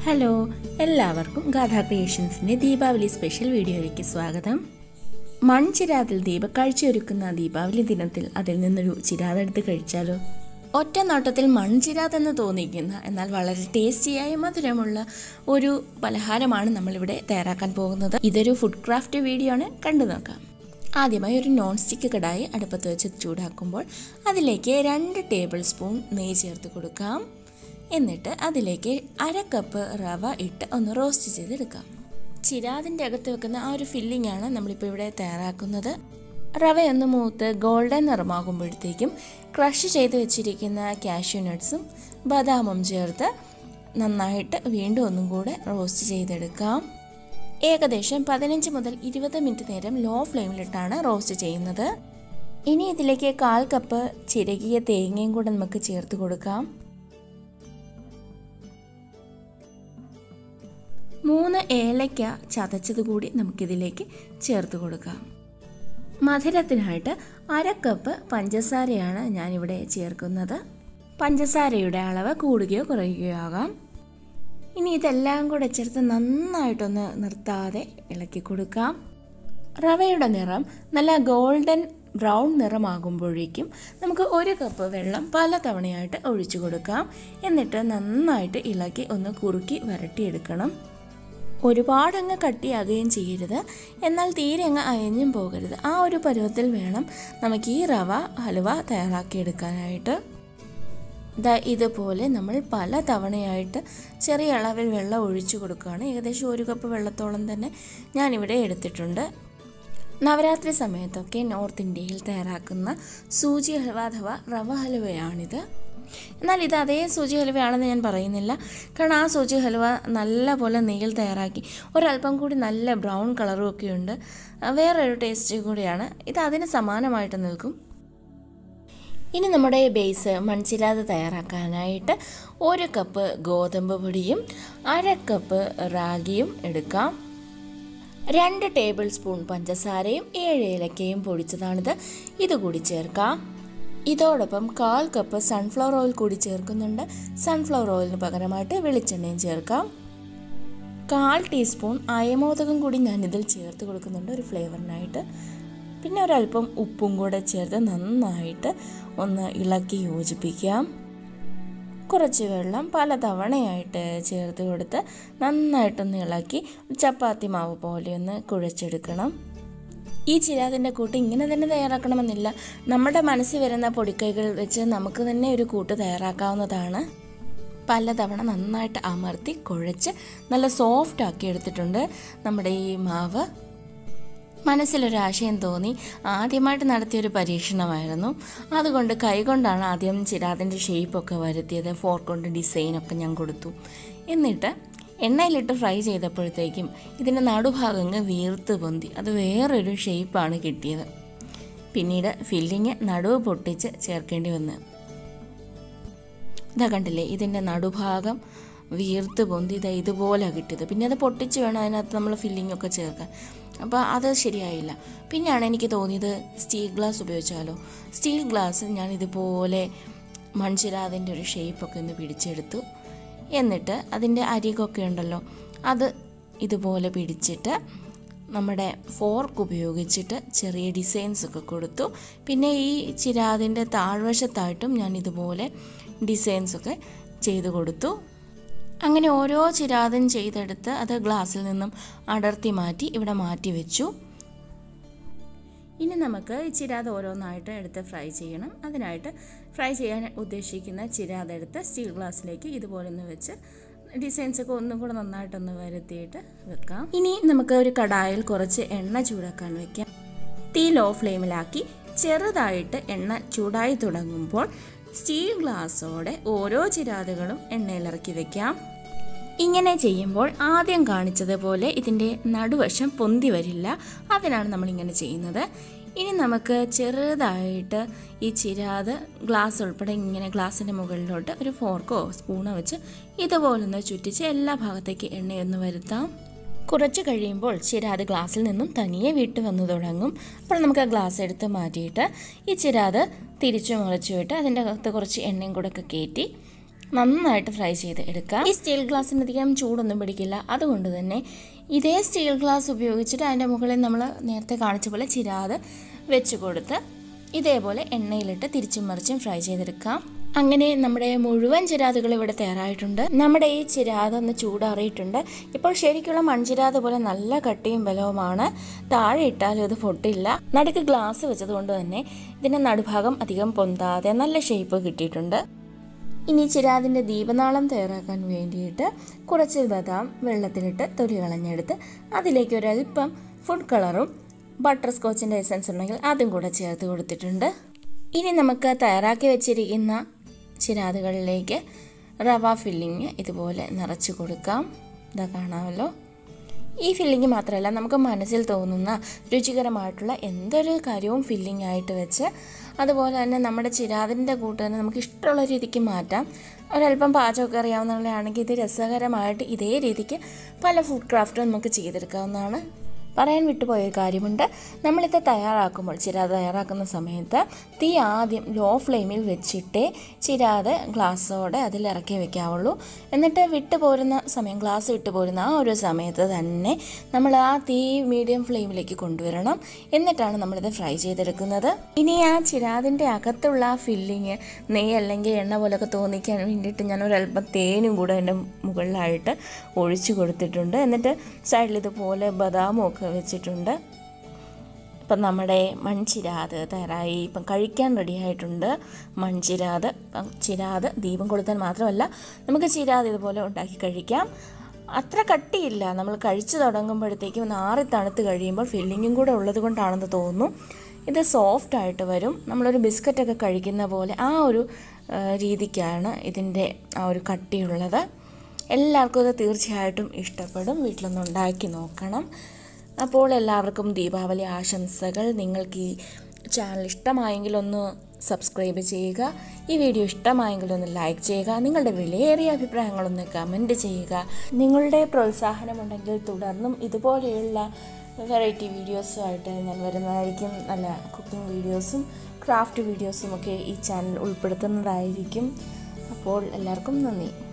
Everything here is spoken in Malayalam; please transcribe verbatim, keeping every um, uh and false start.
ഹലോ, എല്ലാവർക്കും ഗാഥാ ക്രിയേഷൻസിൻ്റെ ദീപാവലി സ്പെഷ്യൽ വീഡിയോയിലേക്ക് സ്വാഗതം. മൺചിരാതിൽ ദീപ കാഴ്ചയൊരുക്കുന്ന ദീപാവലി ദിനത്തിൽ അതിൽ നിന്നൊരു ചിരാതെടുത്ത് കഴിച്ചാലോ? ഒറ്റ നോട്ടത്തിൽ മൺചിരാതെന്ന് തോന്നിക്കുന്ന എന്നാൽ വളരെ ടേസ്റ്റിയായ മധുരമുള്ള ഒരു പലഹാരമാണ് നമ്മളിവിടെ തയ്യാറാക്കാൻ പോകുന്നത്. ഇതൊരു ഫുഡ് ക്രാഫ്റ്റ് വീഡിയോ ആണ്, കണ്ടു നോക്കാം. ആദ്യമായി ഒരു നോൺ സ്റ്റിക്ക് കടായി അടുപ്പത്ത് വെച്ച് ചൂടാക്കുമ്പോൾ അതിലേക്ക് രണ്ട് ടേബിൾ സ്പൂൺ നെയ്യ് ചേർത്ത് കൊടുക്കാം. എന്നിട്ട് അതിലേക്ക് അര കപ്പ് റവ ഇട്ട് ഒന്ന് റോസ്റ്റ് ചെയ്തെടുക്കാം. ചിരാതിൻ്റെ അകത്ത് വെക്കുന്ന ആ ഒരു ഫില്ലിംഗ് ആണ് നമ്മളിപ്പോൾ ഇവിടെ തയ്യാറാക്കുന്നത്. റവയൊന്ന് മൂത്ത് ഗോൾഡൻ നിറമാകുമ്പോഴത്തേക്കും ക്രഷ് ചെയ്ത് വെച്ചിരിക്കുന്ന കാഷ്യൂ നട്ട്സും ബദാമും ചേർത്ത് നന്നായിട്ട് വീണ്ടും ഒന്നും കൂടെ റോസ്റ്റ് ചെയ്തെടുക്കാം. ഏകദേശം പതിനഞ്ച് മുതൽ ഇരുപത് മിനിറ്റ് നേരം ലോ ഫ്ലെയിമിലിട്ടാണ് റോസ്റ്റ് ചെയ്യുന്നത്. ഇനി ഇതിലേക്ക് കാൽ കപ്പ് ചിരകിയ തേങ്ങയും കൂടെ നമുക്ക് ചേർത്ത് കൊടുക്കാം. മൂന്ന് ഏലക്ക ചതച്ചത് കൂടി നമുക്കിതിലേക്ക് ചേർത്ത് കൊടുക്കാം. മധുരത്തിനായിട്ട് അര കപ്പ് പഞ്ചസാരയാണ് ഞാനിവിടെ ചേർക്കുന്നത്. പഞ്ചസാരയുടെ അളവ് കൂടുകയോ കുറയുകയോ ആകാം. ഇനി ഇതെല്ലാം കൂടെ ചേർത്ത് നന്നായിട്ടൊന്ന് നിർത്താതെ ഇളക്കി കൊടുക്കാം. റവയുടെ നിറം നല്ല ഗോൾഡൻ ബ്രൗൺ നിറമാകുമ്പോഴേക്കും നമുക്ക് ഒരു കപ്പ് വെള്ളം പല തവണയായിട്ട് ഒഴിച്ചു കൊടുക്കാം. എന്നിട്ട് നന്നായിട്ട് ഇളക്കി ഒന്ന് കുറുക്കി വരട്ടിയെടുക്കണം. ഒരുപാടങ്ങ് കട്ടിയാകുകയും ചെയ്യരുത്, എന്നാൽ തീരെ അങ്ങ് അയഞ്ഞും പോകരുത്. ആ ഒരു പരുവത്തിൽ വേണം നമുക്ക് ഈ റവ ഹലുവ തയ്യാറാക്കിയെടുക്കാനായിട്ട്. ദാ ഇതുപോലെ നമ്മൾ പല തവണയായിട്ട് ചെറിയ അളവിൽ വെള്ളം ഒഴിച്ചു കൊടുക്കുകയാണ്. ഏകദേശം ഒരു കപ്പ് വെള്ളത്തോളം തന്നെ ഞാനിവിടെ എടുത്തിട്ടുണ്ട്. നവരാത്രി സമയത്തൊക്കെ നോർത്ത് ഇന്ത്യയിൽ തയ്യാറാക്കുന്ന സൂചി ഹലുവ അഥവാ റവ ഹലുവയാണിത്. എന്നാൽ ഇത് അതേ സൂചി ഹലുവയാണെന്ന് ഞാൻ പറയുന്നില്ല, കാരണം ആ സൂചി ഹലുവ നല്ല പോലെ നെയ്യിൽ തയ്യാറാക്കി ഒരല്പം കൂടി നല്ല ബ്രൗൺ കളറും ഒക്കെ ഉണ്ട്. വേറൊരു ടേസ്റ്റ് കൂടിയാണ്. ഇത് അതിന് സമാനമായിട്ട് നിൽക്കും. ഇനി നമ്മുടെ ബേസ് മൺചിരാത് തയ്യാറാക്കാനായിട്ട് ഒരു കപ്പ് ഗോതമ്പ് പൊടിയും അര കപ്പ് റാഗിയും എടുക്കാം. രണ്ട് ടേബിൾ സ്പൂൺ പഞ്ചസാരയും ഏഴ് ഏലക്കയും പൊടിച്ചതാണിത്, ഇതുകൂടി ചേർക്കാം. ഇതോടൊപ്പം കാൽ കപ്പ് സൺഫ്ലവർ ഓയിൽ കൂടി ചേർക്കുന്നുണ്ട്. സൺഫ്ലവർ ഓയിലിന് പകരമായിട്ട് വെളിച്ചെണ്ണയും ചേർക്കാം. കാൽ ടീസ്പൂൺ അയമോദകം കൂടി ഞാനിതിൽ ചേർത്ത് കൊടുക്കുന്നുണ്ട് ഒരു ഫ്ലേവറിനായിട്ട്. പിന്നെ ഒരല്പം ഉപ്പും കൂടെ ചേർത്ത് നന്നായിട്ട് ഒന്ന് ഇളക്കി യോജിപ്പിക്കാം. കുറച്ച് വെള്ളം പല തവണയായിട്ട് ചേർത്ത് കൊടുത്ത് നന്നായിട്ടൊന്ന് ഇളക്കി ചപ്പാത്തി മാവ് പോലെ ഒന്ന് കുഴച്ചെടുക്കണം. ഈ ചിരാതിൻ്റെ കൂട്ട് ഇങ്ങനെ തന്നെ തയ്യാറാക്കണമെന്നില്ല. നമ്മുടെ മനസ്സിൽ വരുന്ന പൊടിക്കൈകൾ വെച്ച് നമുക്ക് തന്നെ ഒരു കൂട്ട് തയ്യാറാക്കാവുന്നതാണ്. പലതവണ നന്നായിട്ട് അമർത്തി കുഴച്ച് നല്ല സോഫ്റ്റ് ആക്കി എടുത്തിട്ടുണ്ട് നമ്മുടെ ഈ മാവ്. മനസ്സിലൊരാശയം തോന്നി, ആദ്യമായിട്ട് നടത്തിയൊരു പരീക്ഷണമായിരുന്നു. അതുകൊണ്ട് കൈകൊണ്ടാണ് ആദ്യം ചിരാതിൻ്റെ ഷേപ്പൊക്കെ വരുത്തിയത്. ഫോർക്ക് കൊണ്ട് ഡിസൈനൊക്കെ ഞാൻ കൊടുത്തു. എന്നിട്ട് എണ്ണയിലിട്ട് ഫ്രൈ ചെയ്തപ്പോഴത്തേക്കും ഇതിൻ്റെ നടുഭാഗങ്ങ് വീർത്ത് പൊന്തി അത് വേറൊരു ഷേപ്പാണ് കിട്ടിയത്. പിന്നീട് ഫില്ലിങ് നടുവ് പൊട്ടിച്ച് ചേർക്കേണ്ടി വന്നു. ഇതാ കണ്ടില്ലേ, ഇതിൻ്റെ നടുഭാഗം വീർത്ത് പൊന്തി ഇതാ ഇതുപോലെ കിട്ടിയത്. പിന്നെ അത് പൊട്ടിച്ച് വേണം അതിനകത്ത് നമ്മൾ ഫില്ലിങ്ങൊക്കെ ചേർക്കാൻ. അപ്പോൾ അത് ശരിയായില്ല. പിന്നെയാണ് എനിക്ക് തോന്നിയത് സ്റ്റീൽ ഗ്ലാസ് ഉപയോഗിച്ചാലോ. സ്റ്റീൽ ഗ്ലാസ് ഞാൻ ഇതുപോലെ മൺചിരാതിൻ്റെ ഒരു ഷേപ്പൊക്കെ ഒന്ന് പിടിച്ചെടുത്തു. എന്നിട്ട് അതിൻ്റെ അരികൊക്കെ ഉണ്ടല്ലോ അത് ഇതുപോലെ പിടിച്ചിട്ട് നമ്മുടെ ഫോർക്ക് ഉപയോഗിച്ചിട്ട് ചെറിയ ഡിസൈൻസൊക്കെ കൊടുത്തു. പിന്നെ ഈ ചിരാതിൻ്റെ താഴ്വശത്തായിട്ടും ഞാൻ ഇതുപോലെ ഡിസൈൻസൊക്കെ ചെയ്ത് കൊടുത്തു. അങ്ങനെ ഓരോ ചിരാതും ചെയ്തെടുത്ത് അത് ഗ്ലാസ്സിൽ നിന്നും അടർത്തി മാറ്റി ഇവിടെ മാറ്റി വെച്ചു. ഇനി നമുക്ക് ഈ ചിരാത് ഓരോന്നായിട്ട് എടുത്ത് ഫ്രൈ ചെയ്യണം. അതിനായിട്ട് ഫ്രൈ ചെയ്യാൻ ഉദ്ദേശിക്കുന്ന ചിരാതെടുത്ത് സ്റ്റീൽ ഗ്ലാസ്സിലേക്ക് ഇതുപോലെ ഒന്ന് വെച്ച് ഡിസൈൻസൊക്കെ ഒന്നും കൂടെ നന്നായിട്ടൊന്ന് വരുത്തിയിട്ട് വെക്കാം. ഇനി നമുക്ക് ഒരു കടായിൽ കുറച്ച് എണ്ണ ചൂടാക്കാൻ വയ്ക്കാം. തീ ലോ ഫ്ലെയിമിലാക്കി ചെറുതായിട്ട് എണ്ണ ചൂടായി തുടങ്ങുമ്പോൾ സ്റ്റീൽ ഗ്ലാസ്സോടെ ഓരോ ചിരാതുകളും എണ്ണയിലിറക്കി വയ്ക്കാം. ഇങ്ങനെ ചെയ്യുമ്പോൾ ആദ്യം കാണിച്ചതുപോലെ ഇതിൻ്റെ നടുവശം പൊന്തി വരില്ല. അതിനാണ് നമ്മളിങ്ങനെ ചെയ്യുന്നത്. ഇനി നമുക്ക് ചെറുതായിട്ട് ഈ ചിരാത് ഗ്ലാസ് ഉൾപ്പെടെ ഇങ്ങനെ ഗ്ലാസിൻ്റെ മുകളിലോട്ട് ഒരു ഫോർക്കോ സ്പൂണോ വെച്ച് ഇതുപോലൊന്ന് ചുറ്റിച്ച് എല്ലാ ഭാഗത്തേക്ക് എണ്ണയൊന്ന് വരുത്താം. കുറച്ച് കഴിയുമ്പോൾ ചിരാത് ഗ്ലാസ്സിൽ നിന്നും തനിയെ വിട്ട് വന്നു തുടങ്ങും. അപ്പോൾ നമുക്ക് ആ ഗ്ലാസ് എടുത്ത് മാറ്റിയിട്ട് ഈ ചിരാത് തിരിച്ചു മറിച്ചു വിട്ട് അതിൻ്റെ അകത്ത് കുറച്ച് എണ്ണയും കൂടെ ഒക്കെ കയറ്റി നന്നായിട്ട് ഫ്രൈ ചെയ്ത് എടുക്കാം. ഈ സ്റ്റീൽ ഗ്ലാസ്സിന് അധികം ചൂടൊന്നും പിടിക്കില്ല. അതുകൊണ്ട് തന്നെ ഇതേ സ്റ്റീൽ ഗ്ലാസ് ഉപയോഗിച്ചിട്ട് അതിൻ്റെ മുകളിൽ നമ്മൾ നേരത്തെ കാണിച്ച പോലെ ചിരാത് വെച്ച് കൊടുത്ത് ഇതേപോലെ എണ്ണയിലിട്ട് തിരിച്ചും മറിച്ചും ഫ്രൈ ചെയ്തെടുക്കാം. അങ്ങനെ നമ്മുടെ മുഴുവൻ ചിരാതുകൾ ഇവിടെ തയ്യാറായിട്ടുണ്ട്. നമ്മുടെ ഈ ചിരാത് ഒന്ന് ചൂടാറിയിട്ടുണ്ട്. ഇപ്പോൾ ശരിക്കുള്ള മൺചിരാത് പോലെ നല്ല കട്ടിയും ബലവുമാണ്. താഴെ ഇട്ടാലും ഇത് പൊട്ടില്ല. നടുക്ക് ഗ്ലാസ് വെച്ചതുകൊണ്ട് തന്നെ ഇതിൻ്റെ നടുഭാഗം അധികം പൊന്താതെ നല്ല ഷേപ്പ് കിട്ടിയിട്ടുണ്ട്. ഇനി ചിരാതിൻ്റെ ദീപനാളം തയ്യാറാക്കാൻ വേണ്ടിയിട്ട് കുറച്ച് ബദാം വെള്ളത്തിലിട്ട് തൊലി കളഞ്ഞെടുത്ത് അതിലേക്ക് ഒരൽപ്പം ഫുഡ് കളറും ബട്ടർ സ്കോച്ചിൻ്റെ എസൻസ് ഉണ്ടെങ്കിൽ അതും കൂടെ ചേർത്ത് കൊടുത്തിട്ടുണ്ട്. ഇനി നമുക്ക് തയ്യാറാക്കി വെച്ചിരിക്കുന്ന ചിരാതുകളിലേക്ക് റവ ഫില്ലിങ് ഇതുപോലെ നിറച്ച് കൊടുക്കാം. ഇതാ കാണാമല്ലോ. ഈ ഫില്ലിങ് മാത്രമല്ല, നമുക്ക് മനസ്സിൽ തോന്നുന്ന രുചികരമായിട്ടുള്ള എന്തൊരു കാര്യവും ഫില്ലിംഗ് ആയിട്ട് വെച്ച് അതുപോലെ തന്നെ നമ്മുടെ ചിരാതിൻ്റെ കൂട്ട് തന്നെ നമുക്ക് ഇഷ്ടമുള്ള രീതിക്ക് മാറ്റാം. ഒരല്പം പാചകമൊക്കെ അറിയാവുന്നവരാണെങ്കിൽ ഇത് രസകരമായിട്ട് ഇതേ രീതിക്ക് പല ഫുഡ് ക്രാഫ്റ്റും നമുക്ക് ചെയ്തെടുക്കാവുന്നതാണ്. പറയാൻ വിട്ടുപോയ കാര്യമുണ്ട്. നമ്മളിത് തയ്യാറാക്കുമ്പോൾ ചിരാത് തയ്യാറാക്കുന്ന സമയത്ത് തീ ആദ്യം ലോ ഫ്ലെയിമിൽ വെച്ചിട്ടേ ചിരാത് ഗ്ലാസ്സോടെ അതിലിറക്കി വെക്കാവുള്ളൂ. എന്നിട്ട് വിട്ടു പോരുന്ന സമയം ഗ്ലാസ് വിട്ടു പോരുന്ന ആ ഒരു സമയത്ത് തന്നെ നമ്മൾ ആ തീ മീഡിയം ഫ്ലെയിമിലേക്ക് കൊണ്ടുവരണം. എന്നിട്ടാണ് നമ്മളിത് ഫ്രൈ ചെയ്തെടുക്കുന്നത്. ഇനി ആ ചിരാതിൻ്റെ അകത്തുള്ള ആ ഫില്ലിങ് നെയ്യ് അല്ലെങ്കിൽ എണ്ണ പോലൊക്കെ തോന്നിക്കാൻ വേണ്ടിയിട്ട് ഞാൻ ഒരല്പം തേനും കൂടെ അതിൻ്റെ മുകളിലായിട്ട് ഒഴിച്ചു കൊടുത്തിട്ടുണ്ട്. എന്നിട്ട് സൈഡിൽ ഇതുപോലെ ബദാമും ഒക്കെ വെച്ചിട്ടുണ്ട്. ഇപ്പം നമ്മുടെ മൺചിരാത് തയ്യാറായി. ഇപ്പം കഴിക്കാൻ റെഡിയായിട്ടുണ്ട് മൺചിരാത്. ചിരാത് ദീപം കൊളുത്താൻ മാത്രമല്ല നമുക്ക് ചിരാത് ഇതുപോലെ ഉണ്ടാക്കി കഴിക്കാം. അത്ര കട്ടിയില്ല. നമ്മൾ കഴിച്ചു തുടങ്ങുമ്പോഴത്തേക്കും നാറി തണുത്ത് കഴിയുമ്പോൾ ഫില്ലിങ്ങും കൂടെ ഉള്ളത് കൊണ്ടാണെന്ന് തോന്നുന്നു ഇത് സോഫ്റ്റായിട്ട് വരും. നമ്മളൊരു ബിസ്ക്കറ്റൊക്കെ കഴിക്കുന്ന പോലെ ആ ഒരു രീതിക്കാണ് ഇതിൻ്റെ ആ ഒരു കട്ടിയുള്ളത്. എല്ലാവർക്കും ഇത് തീർച്ചയായിട്ടും ഇഷ്ടപ്പെടും. വീട്ടിലൊന്ന് ഉണ്ടാക്കി നോക്കണം. അപ്പോൾ എല്ലാവർക്കും ദീപാവലി ആശംസകൾ. നിങ്ങൾക്ക് ഈ ചാനൽ ഇഷ്ടമായെങ്കിൽ ഒന്ന് സബ്സ്ക്രൈബ് ചെയ്യുക. ഈ വീഡിയോ ഇഷ്ടമായെങ്കിൽ ഒന്ന് ലൈക്ക് ചെയ്യുക. നിങ്ങളുടെ വിലയേറിയ അഭിപ്രായങ്ങളൊന്ന് കമൻറ്റ് ചെയ്യുക. നിങ്ങളുടെ പ്രോത്സാഹനമുണ്ടെങ്കിൽ തുടർന്നും ഇതുപോലെയുള്ള വെറൈറ്റി വീഡിയോസുമായിട്ട് ഞാൻ വരുന്നതായിരിക്കും. നല്ല കുക്കിംഗ് വീഡിയോസും ക്രാഫ്റ്റ് വീഡിയോസും ഒക്കെ ഈ ചാനൽ ഉൾപ്പെടുത്തുന്നതായിരിക്കും. അപ്പോൾ എല്ലാവർക്കും നന്ദി.